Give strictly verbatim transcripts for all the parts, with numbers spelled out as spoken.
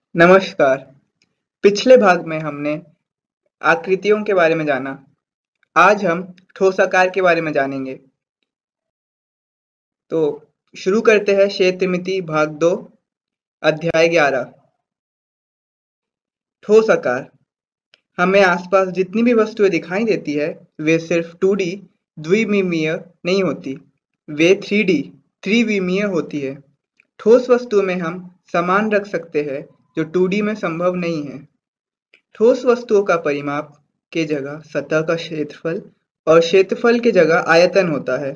नमस्कार। पिछले भाग में हमने आकृतियों के बारे में जाना। आज हम ठोस आकार के बारे में जानेंगे। तो शुरू करते हैं क्षेत्रमिति भाग दो, अध्याय ग्यारह। ठोस आकार। हमें आसपास जितनी भी वस्तुएं दिखाई देती है वे सिर्फ टू डी द्विविमीय नहीं होती, वे थ्री डी त्रिविमीय होती है। ठोस वस्तुओं में हम सामान रख सकते हैं जो टू डी में संभव नहीं है। ठोस वस्तुओं का परिमाप के जगह सतह का क्षेत्रफल और क्षेत्रफल के जगह आयतन होता है।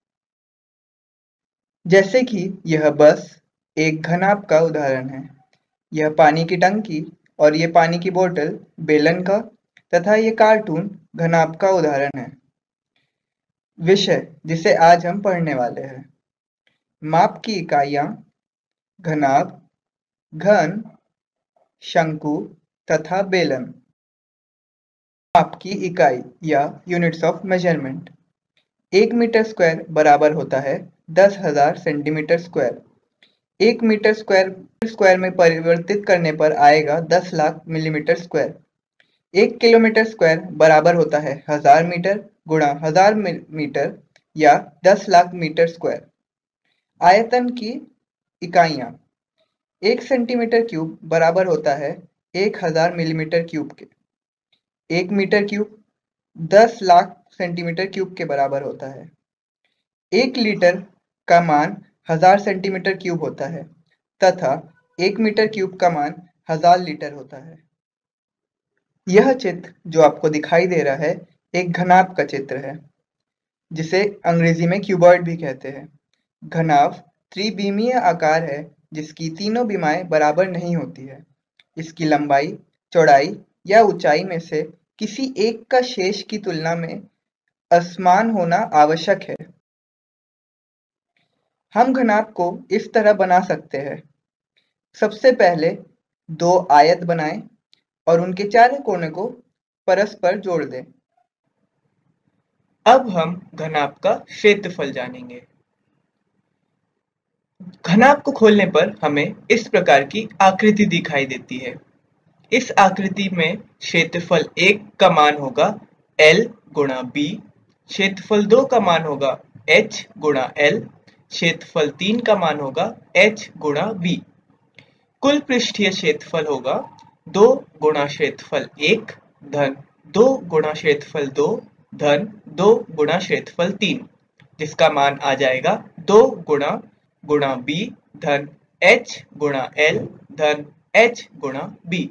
जैसे कि यह बस एक घनाभ का उदाहरण है, यह पानी की टंकी और ये पानी की बोतल बेलन का तथा ये कार्टून घनाभ का उदाहरण है। विषय जिसे आज हम पढ़ने वाले हैं। माप की इकाइयां घनाभ, घन, शंकु तथा बेलन। माप की इकाई या यूनिट्स ऑफ मेजरमेंट। एक मीटर स्क्वायर बराबर होता है दस हजार सेंटीमीटर स्क्वायर। एक मीटर स्क्वायर स्क्वायर में परिवर्तित करने पर आएगा दस लाख मिलीमीटर स्क्वायर। एक किलोमीटर स्क्वायर बराबर होता है हजार मीटर गुणा हजार मीटर या दस लाख मीटर स्क्वायर। आयतन की इकाइयां। एक सेंटीमीटर क्यूब बराबर होता है एक हजार मिलीमीटर क्यूब के। एक मीटर क्यूब दस लाख सेंटीमीटर क्यूब के बराबर होता है। एक लीटर का मान हजार सेंटीमीटर क्यूब होता है तथा एक मीटर क्यूब का मान हजार लीटर होता है। यह चित्र जो आपको दिखाई दे रहा है एक घनाभ का चित्र है, जिसे अंग्रेजी में क्यूबॉइड भी कहते हैं। घनाभ त्रिविमीय आकार है जिसकी तीनों विमाएं बराबर नहीं होती है। इसकी लंबाई, चौड़ाई या ऊंचाई में से किसी एक का शेष की तुलना में असमान होना आवश्यक है। हम घनाभ को इस तरह बना सकते हैं। सबसे पहले दो आयत बनाएं और उनके चारों कोने को परस्पर जोड़ दें। अब हम घनाभ का क्षेत्रफल जानेंगे। घनाभ को खोलने पर हमें इस प्रकार की आकृति दिखाई देती है। इस आकृति में क्षेत्रफल एक का मान होगा L गुणा B, क्षेत्रफल दो का मान होगा H गुणा L, क्षेत्रफल तीन का मान होगा H गुणा B। कुल पृष्ठीय क्षेत्रफल होगा दो गुणा क्षेत्रफल एक धन दो गुणा क्षेत्रफल दो धन दो गुणा क्षेत्रफल तीन, जिसका मान आ जाएगा दो गुणा गुणा B धन H गुणा L धन H गुणा B।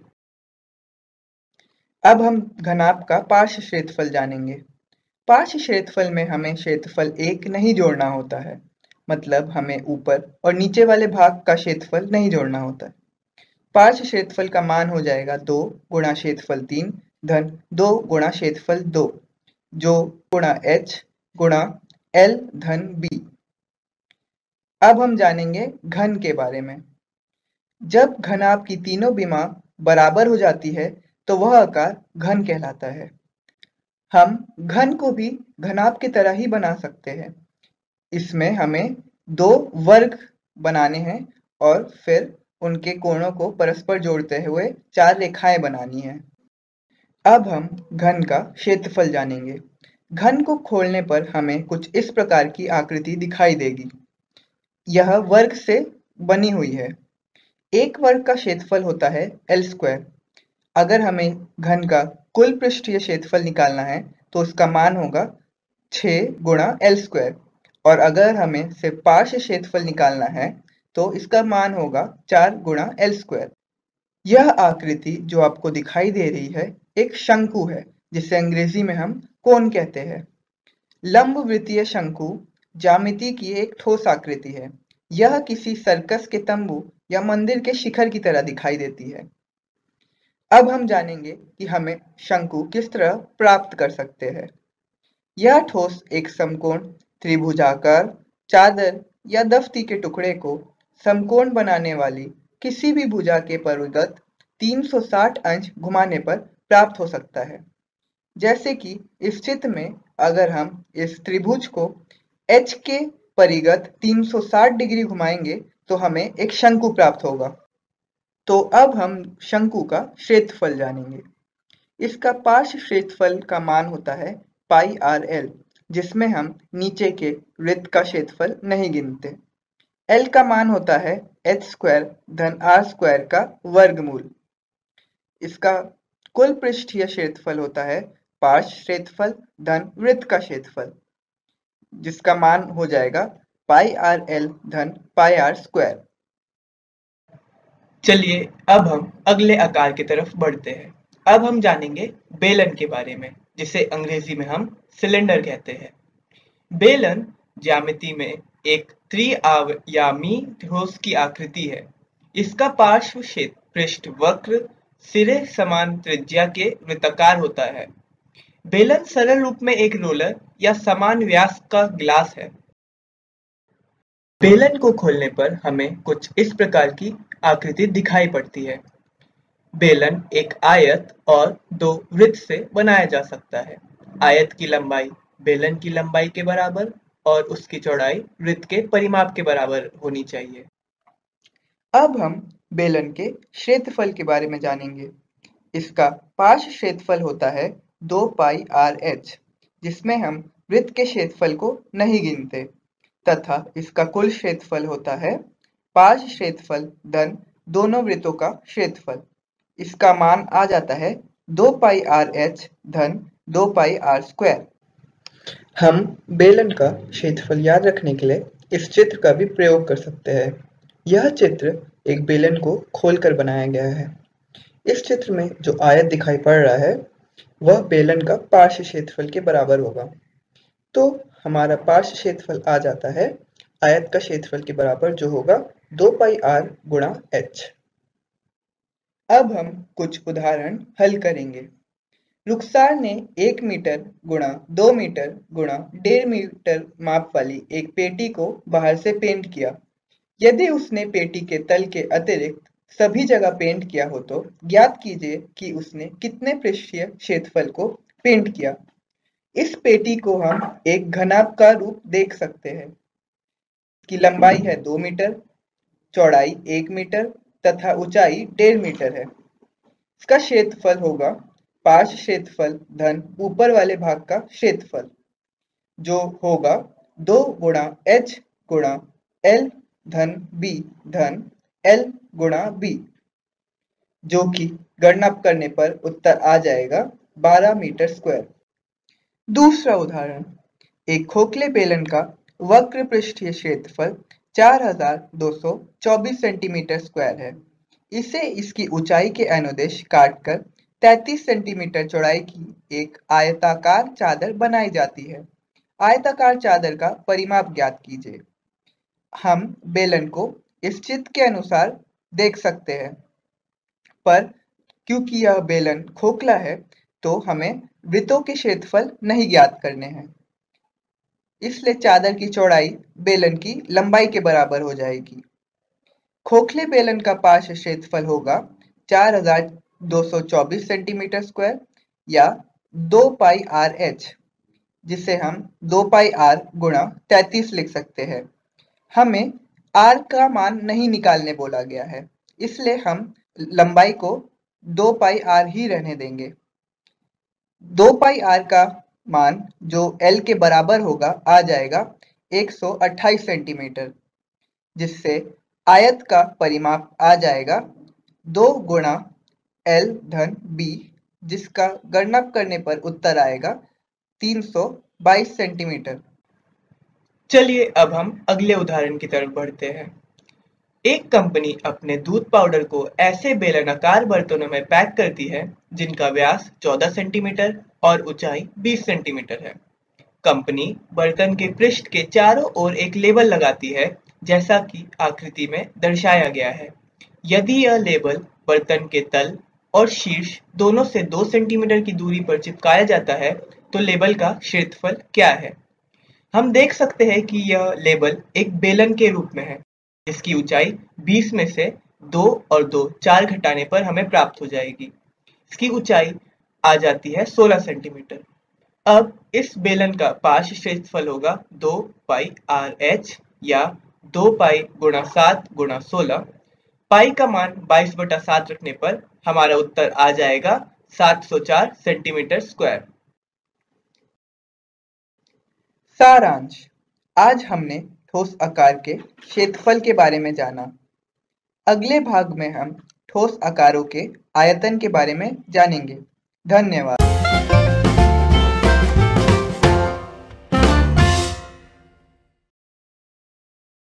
अब हम घनाभ का पार्श्व क्षेत्रफल जानेंगे। पार्श्व क्षेत्रफल में हमें क्षेत्रफल एक नहीं जोड़ना होता है, मतलब हमें ऊपर और नीचे वाले भाग का क्षेत्रफल नहीं जोड़ना होता है। पार्श्व क्षेत्रफल का मान हो जाएगा दो गुणा क्षेत्रफल तीन धन दो गुणा क्षेत्रफल दो, जो गुणा H गुणा L धन B। अब हम जानेंगे घन के बारे में। जब घनाभ की तीनों विमा बराबर हो जाती है तो वह आकार घन कहलाता है। हम घन को भी घनाभ की तरह ही बना सकते हैं। इसमें हमें दो वर्ग बनाने हैं और फिर उनके कोणों को परस्पर जोड़ते हुए चार रेखाएं बनानी है। अब हम घन का क्षेत्रफल जानेंगे। घन को खोलने पर हमें कुछ इस प्रकार की आकृति दिखाई देगी। यह वर्ग से बनी हुई है। एक वर्ग का क्षेत्रफल होता है एल स्क्वायर। अगर हमें घन का कुल पृष्ठीय क्षेत्रफल निकालना है तो उसका मान होगा छः गुणा एल स्क्वायर, और अगर हमें सिर्फ पार्श्व क्षेत्रफल निकालना है तो इसका मान होगा चार गुणा एल स्क्वायर। यह आकृति जो आपको दिखाई दे रही है एक शंकु है, जिसे अंग्रेजी में हम कोन कहते हैं। लंबवृत्तीय शंकु ज्यामिति की एक ठोस आकृति है। यह किसी सर्कस के तंबू या मंदिर के शिखर की तरह दिखाई देती है। अब हम जानेंगे कि हमें शंकु किस तरह प्राप्त कर सकते हैं। यह ठोस एक समकोण, त्रिभुजाकार, चादर या दफ्ती के टुकड़े को समकोण बनाने वाली किसी भी भुजा के परिगत तीन सौ साठ अंश घुमाने पर प्राप्त हो सकता है। जैसे कि इस चित्र में अगर हम इस त्रिभुज को H के परिगत तीन सौ साठ डिग्री घुमाएंगे तो हमें एक शंकु प्राप्त होगा। तो अब हम शंकु का क्षेत्रफल जानेंगे। इसका पार्श्व क्षेत्रफल का मान होता है पाई आर एल, जिसमें हम नीचे के वृत्त का क्षेत्रफल नहीं गिनते। एल का मान होता है एच स्क्वायर धन आर स्क्वायर का वर्गमूल। इसका कुल पृष्ठीय क्षेत्रफल होता है पार्श्व क्षेत्रफल धन वृत्त का क्षेत्रफल, जिसका मान हो जाएगा पाई आर एल धन पाई आर स्क्वायर। चलिए अब हम अगले आकार की तरफ बढ़ते हैं। अब हम जानेंगे बेलन के बारे में, जिसे अंग्रेजी में हम सिलेंडर कहते हैं। बेलन ज्यामिति में एक त्रिआयामी ठोस की आकृति है। इसका पार्श्व क्षेत्र पृष्ठ वक्र सिरे समान त्रिज्या के वृत्ताकार होता है। बेलन सरल रूप में एक रोलर या समान व्यास का गिलास है। बेलन को खोलने पर हमें कुछ इस प्रकार की आकृति दिखाई पड़ती है। बेलन एक आयत और दो वृत्त से बनाया जा सकता है। आयत की लंबाई बेलन की लंबाई के बराबर और उसकी चौड़ाई वृत्त के परिमाप के बराबर होनी चाहिए। अब हम बेलन के क्षेत्रफल के बारे में जानेंगे। इसका पार्श्व क्षेत्रफल होता है दो पाई आर एच, जिसमें हम वृत्त के क्षेत्रफल को नहीं गिनते, तथा इसका कुल क्षेत्रफल होता है पार्श्व क्षेत्रफल धन दोनों वृत्तों का क्षेत्रफल। इसका मान आ जाता है दो पाई आर एच धन दो पाई आर स्क्वायर। हम बेलन का क्षेत्रफल याद रखने के लिए इस चित्र का भी प्रयोग कर सकते हैं। यह चित्र एक बेलन को खोलकर बनाया गया है। इस चित्र में जो आयत दिखाई पड़ रहा है वह बेलन का पार्श्व क्षेत्रफल के बराबर होगा। तो हमारा पार्श्व क्षेत्रफल आ जाता है आयत का क्षेत्रफल के बराबर, जो होगा दो पाई आर गुणा एच। अब हम कुछ उदाहरण हल करेंगे। रुखसार ने एक मीटर गुणा दो मीटर गुणा डेढ़ मीटर माप वाली एक पेटी को बाहर से पेंट किया। यदि उसने पेटी के तल के अतिरिक्त सभी जगह पेंट किया हो तो ज्ञात कीजिए कि उसने कितने पृष्ठीय क्षेत्रफल को पेंट किया। इस पेटी को हम एक घनाभ रूप देख सकते हैं। इसकी लंबाई है दो मीटर, चौड़ाई एक मीटर तथा ऊंचाई डेढ़ मीटर है। इसका क्षेत्रफल होगा पार्श्व क्षेत्रफल धन ऊपर वाले भाग का क्षेत्रफल, जो होगा दो गुणा एच गुणा एल धन बी धन एल गुणा बी, जो कि गणना करने पर उत्तर आ जाएगा बारह मीटर स्क्वायर। दूसरा उदाहरण, एक खोखले बेलन का वक्र पृष्ठीय क्षेत्रफल चार हजार दो सौ चौबीस सेंटीमीटर स्क्वायर है। इसे इसकी ऊंचाई के अनुदिश काटकर तैंतीस सेंटीमीटर चौड़ाई की एक आयताकार चादर बनाई जाती है। आयताकार चादर का परिमाप ज्ञात कीजिए। हम बेलन को इस चित्र के अनुसार देख सकते हैं, पर क्योंकि यह बेलन खोखला है तो हमें वृत्तों के क्षेत्रफल नहीं ज्ञात करने हैं, इसलिए चादर की चौड़ाई बेलन की लंबाई के बराबर हो जाएगी। खोखले बेलन का पार्श्व क्षेत्रफल होगा चार हजार दो सौ चौबीस सेंटीमीटर स्क्वायर या दो पाई आर एच, जिसे हम दो पाई आर गुणा तैंतीस लिख सकते हैं। हमें आर का मान नहीं निकालने बोला गया है, इसलिए हम लंबाई को दो पाई आर ही रहने देंगे। दो पाई आर का मान जो एल के बराबर होगा आ जाएगा एक सौ अट्ठाईस सेंटीमीटर, जिससे आयत का परिमाप आ जाएगा दो गुणा एल धन बी, जिसका गणना करने पर उत्तर आएगा तीन सौ बाईस सेंटीमीटर। चलिए अब हम अगले उदाहरण की तरफ बढ़ते हैं। एक कंपनी अपने दूध पाउडर को ऐसे बेलनाकार बर्तनों में पैक करती है जिनका व्यास चौदह सेंटीमीटर और ऊंचाई बीस सेंटीमीटर है। कंपनी बर्तन के पृष्ठ के चारों ओर एक लेबल लगाती है, जैसा कि आकृति में दर्शाया गया है। यदि यह लेबल बर्तन के तल और शीर्ष दोनों से दो सेंटीमीटर की दूरी पर चिपकाया जाता है तो लेबल का क्षेत्रफल क्या है? हम देख सकते हैं कि यह लेबल एक बेलन के रूप में है, जिसकी ऊंचाई बीस में से दो और दो चार घटाने पर हमें प्राप्त हो जाएगी। इसकी ऊंचाई आ जाती है सोलह सेंटीमीटर। अब इस बेलन का पार्श्व क्षेत्रफल होगा दो पाई आर एच या दो पाई गुणा सात गुणा सोलह। पाई का मान बाईस बटा सात रखने पर हमारा उत्तर आ जाएगा सात सौ चार सेंटीमीटर स्क्वायर। सारांश, आज हमने ठोस आकार के क्षेत्रफल के बारे में जाना। अगले भाग में हम ठोस आकारों के आयतन के बारे में जानेंगे। धन्यवाद।